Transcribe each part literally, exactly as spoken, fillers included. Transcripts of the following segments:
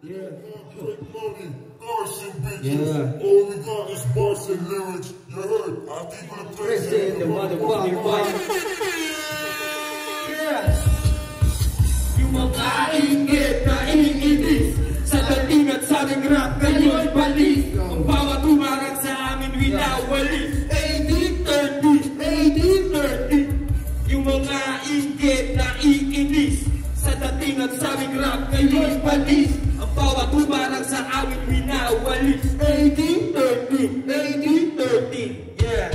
Yeah. Quick money, Garson bitches. Yeah. All we got is bars and lyrics. You heard? I keep it a place in the motherfucking fight. Yeah. Yung mga inggit na iniinis sa dating at sa aming rap ngayon balis. Ang bawat umarag sa amin winawali. eighteen thirty, eighteen thirty. Yung mga inggit na iinis sa dating at sa aming rap ngayon balis. Ang bawat umarag sa amin winawali. eighteen thirty, eighteen thirty. Yeah.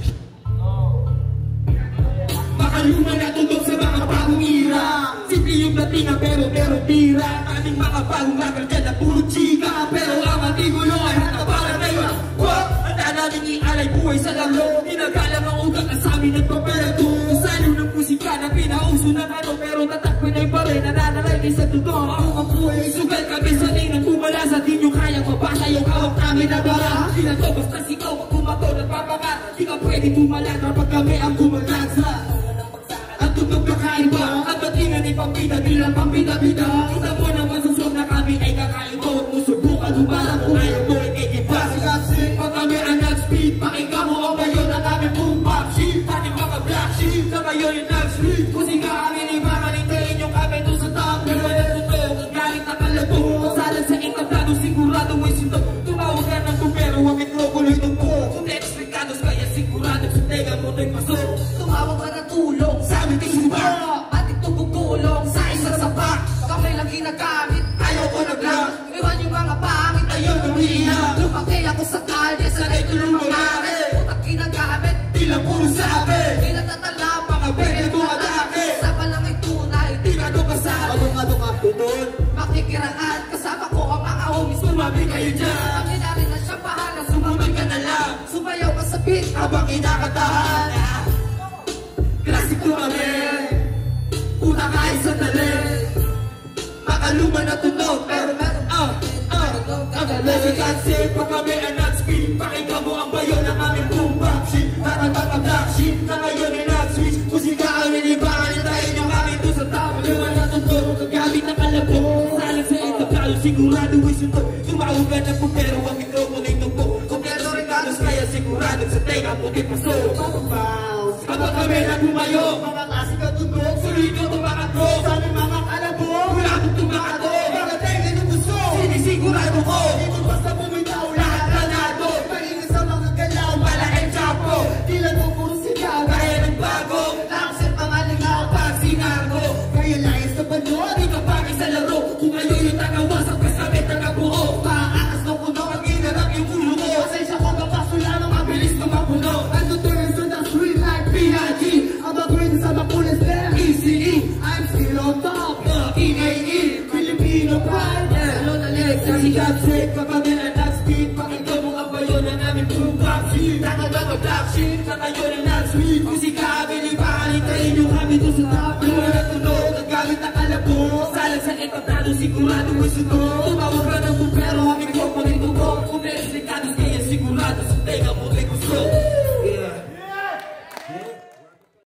Makaluma na tundok sa mga bagong ira. Simple yung datingan pero pero tira. Aming mga bagong rakal dyan na puro chika. Pero ang ating gulo ay hata para ngayon. Wow! Handa namin ialay buhay sa laro. Pinagalang ang ugat na sa amin nagpaperato. Salo ng musika na pinauso ng ano. Pero tatakpin ay pa rin. Nananalay sa totoo. Ako ang buhay ay sugal kami sa tingnan. Kumala sa din yung kayang mabasa yung hawak namin na bara. Di na to basta sikaw ang kumato nagpapaka. Di ka pwede tumalan kapag kami ang gumagansa. Ang tunog na kaiba, ang datingan ay pampida, bilang pampida-bida. Kita mo naman susog na kami ay kakaiba. Huwag mo subukan, umarang kung ayaw mo ay kikipas. Pag kami ang nag-speed, pakinggan mo ang bayo na kami boom bap sheet. Ating mga black sheep, na kayo yung nag-speed. Kung siga kami ni mga nintayin yung kami doon sa top. Pero ang totoo, ang galit na kalabo. Masalan sa ikablado, sigurado ay suntok. Tumawag ka ng tupero, ang mikrokuloy tungko. Kung na-explicados kaya sigurado, suntegan mo to'y pasok. Tumawag ka na tulong sa amin tisuba. At itutulong sa isang sapak. Kami lang ginagamit, ayaw ko naglang. Iwan yung mga pangit, ayaw umiiyak. Lumaki ako sa kalye, sanay tulong mangyari. Utak ginagamit, di lang puro sabi. Di natatala, mga bere tumatake. Sa palang ay tunay, di ka doon kasabi. Adong-adong ako doon, makikiraan. Kasama ko ang mga homies, tumabi kayo dyan. Kami na rin ang siyapahan, sumabay ka na lang. Sumayaw ka sa beat, habang inakatahan. Klasiko kami, una kahit sandali. Makaluma na tunog, pero meron ah, ah, kasi kasi pag kami ang nag-speed. Pakinggan mo ang bayo ng aming boom bap sheet. Taratang ang black sheet na ngayon ay nag-switch. Musika kami ni Bakan, tayo yung kami doon sa top. Luma na tunog, kagamit na kalabo. Salang sa ito kalo, sigurado ay suntok. Tumawag na po pero ang mikropono ay tugpo. Kung pero regalos kaya sigurado sa tenga mo di paso. Kapag kami na tumayo, mga klasik at tundok. Sulido tumakat ko, sa aming mga kalabo. Wala akong tumakat ko, mga tenga ng gusto. Sinisigurado ko, dito basta bumitaw lahat ganado. Pagiging sa mga galaw, malaking chapo. Tila mo puro sigaw, kaya ng bago. Langsir mga lingaw, pag sinargo. Kaya layas na banyo, di ka pagi sa laro. Kung kayo yung tagawasak, kasabit ang kabuo. Pakaakas ng puno, pag inarap yung ulo ko. Pasensya ko, kapasula ng mabilis na mapuno. Ando to yung sundas, real life P I G. I'm a green sa makulis them E C E, I'm still on top. E A E, Filipino pride. Hello na legs, sa sikat sick. Pag kami ang nag-speed, pakinggan mo ang bayo na namin boom bap sheet. Tatagal ang black sheet, na kayo na nag-speed. Musika kami ni Bakan, tayo yung kami doon sa top. Luma na tunog, ang gamit na kalabo. Salang sa ikablado, sigurado ay sunod. Tumawag